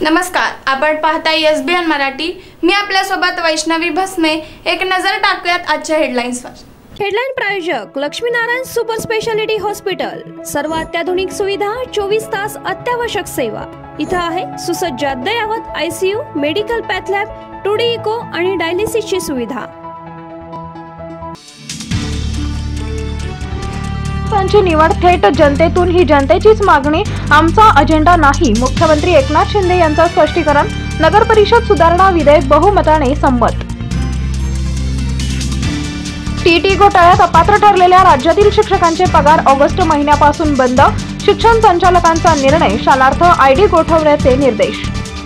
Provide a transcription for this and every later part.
नमस्कार, आपण पाहताय SBN मराठी। मी आपल्यासोबत वैष्णवी भस्मे। एक नजर टाकूयात आजच्या हेडलाईन्सवर। हेडलाईन प्रायोजक लक्ष्मीनारायण सुपर स्पेशालिटी हॉस्पिटल। सर्व अत्याधुनिक सुविधा, 24 तास अत्यावश्यक सेवा। इथं आहे सुसज्ज अद्ययावत ICU, medical path lab, 2D echo आणि डायलिसिसची सुविधा। त्यांची निवड थेट जनतेतून ही जनतेचीच मागणी, आमचा अजेंडा नाही। मुख्यमंत्री एकनाथ शिंदे यांचं स्पष्टीकरण। नगर परिषद सुधारणा विधेयक बहुमताने संमत। TT घोटाळ्यात अपात्र ठरलेल्या राज्यातील शिक्षकांचे पगार ऑगस्ट महिन्यापासून बंद। शिक्षण संचालकांचा निर्णय, शालार्थ ID गोठवण्याचे निर्देश।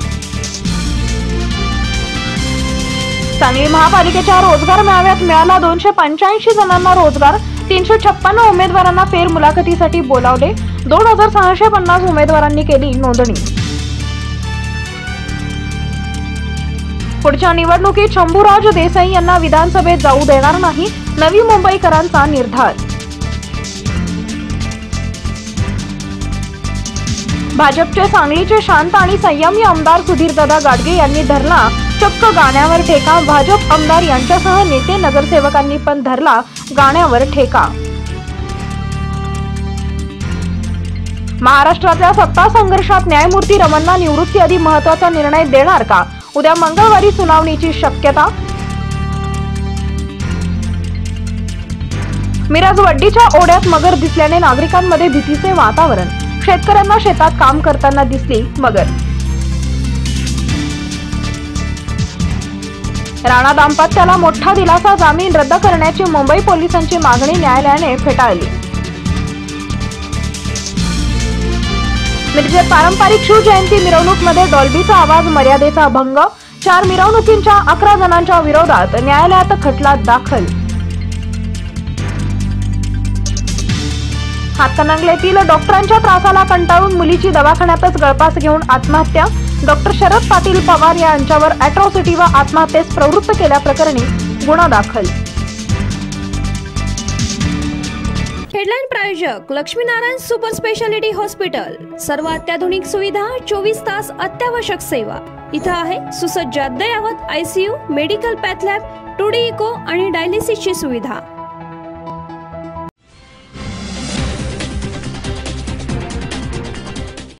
सांगली महापालिकेच्या रोजगार मेळाव्यात मिळाला 285 जणांना रोजगार। 356 उमेदवारांना फेर मुलाखतीसाठी बोलावले। 2650 उमेदवारांनी केली नोंदणी। पुढच्या निवडणुकीत शंभूराज देसाई यांना विधानसभेत जाऊ देणार नाही, नवी मुंबईकरांचा निर्धार। भाजपचे सांगलीचे शांत आणि संयमी आमदार सुधीरदादा गाडगे यांनी धरला चक्क गाण्यावर ठेका। भाजप आमदार यांच्यासह नेते नगरसेवकांनी पण धरला गाण्यावर ठेका। महाराष्ट्रातल्या सत्ता संघर्षात न्यायमूर्ती रमन्ना निवृत्ती आधी महत्त्वाचा निर्णय देणार का? उद्या मंगळवारी सुनावणीची शक्यता। मिरज वड्डीच्या ओढ्यात मगर दिसल्याने नागरिकांमध्ये भीतीचे वातावरण। शेतकऱ्यांना शेतात काम करताना दिसली मगर। राणा दाम्पत्याला मोठा दिलासा, जामीन रद्द करण्याची मुंबई पोलिसांची मागणी न्यायालयाने फेटाळली। मिरजेत पारंपरिक शिवजयंती मिरवणूकमध्ये डॉल्बीचा आवाज मर्यादेचा भंग। 4 मिरवणुकींच्या 11 जणांच्या विरोधात न्यायालयात खटला दाखल। हातकणंगलेतील डॉक्टरांच्या त्रासाला कंटाळून मुलीची दवाखान्यातच गळफास घेऊन आत्महत्या। डॉक्टर शरद पाटील पवार यांच्यावर अॅट्रॉसिटी व आत्महत्येस प्रवृत्त केल्याप्रकरणी गुन्हा दाखल। हेडलाईन प्रायोजक लक्ष्मीनारायण सुपर स्पेशालिटी हॉस्पिटल। सर्व अत्याधुनिक सुविधा, 24 तास अत्यावश्यक सेवा। इथं आहे सुसज्ज अद्ययावत ICU, medical path lab, 2D echo आणि डायलिसिसची सुविधा।